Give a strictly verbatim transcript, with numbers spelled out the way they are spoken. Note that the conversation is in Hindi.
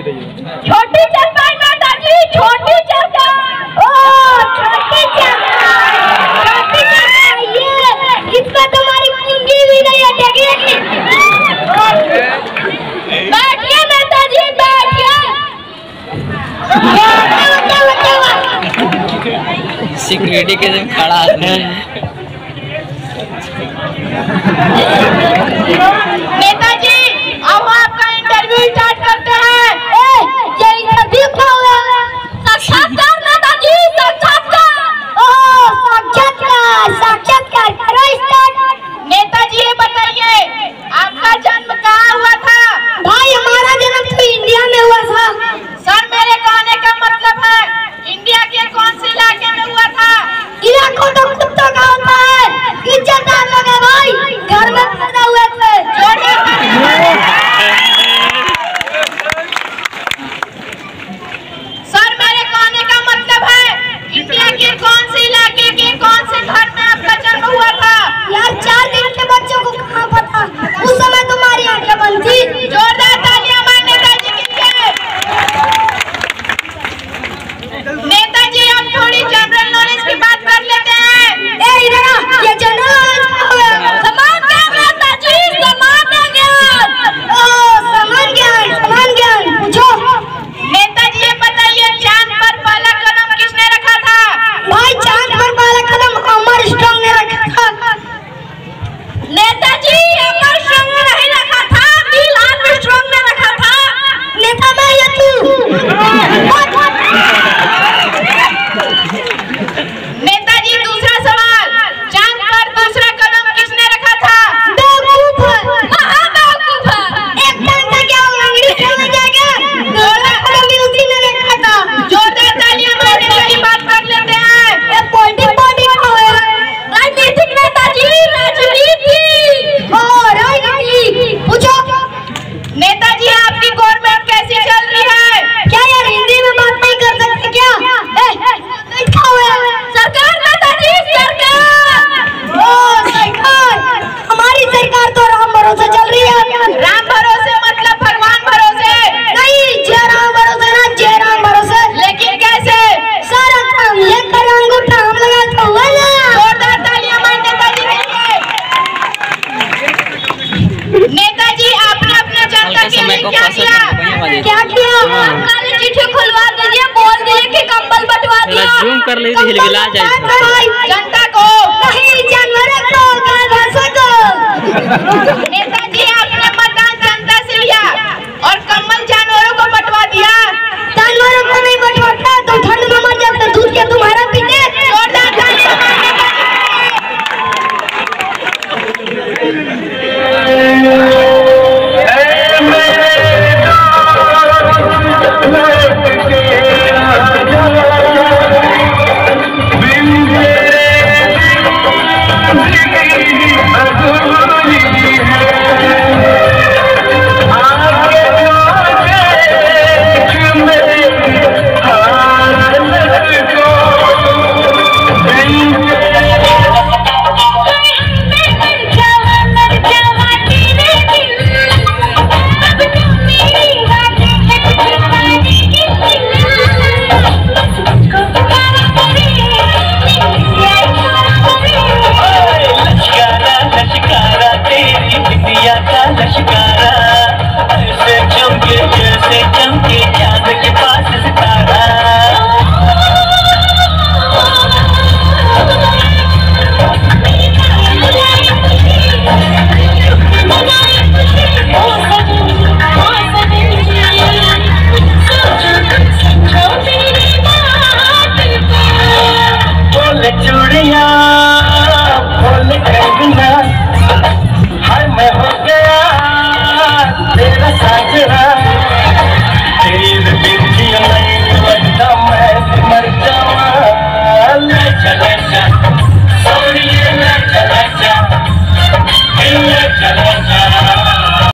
छोटी चंपा नेताजी, छोटी चंपा। ओ छोटी चंपा, छोटी चंपा ये इसमें तुम्हारी कुंडी भी नहीं अटकी। बैठिए नेताजी, बैठिए। सिक्योरिटी के जब खड़ा है नेताजी, अब आपका इंटरव्यू स्टार्ट करते हैं। ए, ये इंटरव्यू क्या हुआ? साक्षात्कार नेताजी, साक्षात्कार। ओह साक्षात्कार, साक्षात्कार करो स्टार्ट। नेताजी ये बताइए आपका जन्म कहाँ हुआ था? भाई हमारा जन्म तो इंडिया में हुआ था। सर मेरे कहने का मतलब है इंडिया के कौन से इलाके में हुआ था? इलाकों तो कुत्तों का होता है, इज्जतदार लोग है भाई, घर में पैदा हुए थे। सर मेरे कहने का मतलब है इंडिया के कौन से इलाके के कौन से घर में आपका जन्म हुआ था? यार चार दिन के बच्चों को कहाँ पता, उस समय तुम्हारी आंखें बंद थी। जोरदार तालियां हमारे नेताजी के लिए। नेताजी अब थोड़ी जनरल नॉलेज की बात कर लेते हैं। ए इधर आ, ये जनरल नॉलेज क्या हुआ? समान ज्ञान नेताजी, समान ज्ञान। ओ समान ज्ञान, समान ज्ञान पूछो। नेताजी ये बताइए चांद पर पहला कदम किसने रखा था? भाई चांद पर पहला कदम अमर स्ट्रांग ने रखा था। नेताजी अमर स्ट्रांग ने नहीं रखा था, नील आर्मस्ट्रांग ने रखा था। नेता मैं या तू? नेताजी दूसरा सवाल, चांद पर दूसरा कदम किसने रखा था? बेवकूफ, महाबेवकूफ। एक टाइम तक क्या अंग्रेजी समझ जाएगा? दूसरा कदम भी उसी ने रखा था। जोरदार तालियां मारने की बात कर लेते हैं। ये पॉलिटिक बॉडी क्या है? राजनीतिक नेताजी, राजनीति। ओ राजनीति पूछो। नेताजी आपकी गवर्नमेंट कैसी चल रही है? क्या यार हिंदी में बात नहीं कर सकते क्या? ए, क्या हुआ? सरकार नेताजी, सरकार। ओ सरकार, हमारी सरकार तो राम भरोसे चल रही है। राम भरोसे मतलब भगवान भरोसे? नहीं, जय राम भरोसे ना, जय राम भरोसे। लेकिन कैसे? सारा काम ये कर अंगूठा हम लगा तो हुआ ना। जोरदार तालियां हमारे नेताजी के लिए। नेताजी आपने अपने जनता के लिए क्या किया? क्या किया? काली चिट्ठी खुलवा दीजिए, बोल दिए कि कंबल बंटवा दिया। जूम कर लीजिए, हिलमिला जाए जनता को नहीं, जानवरों को, गाय भैंसों को। नेता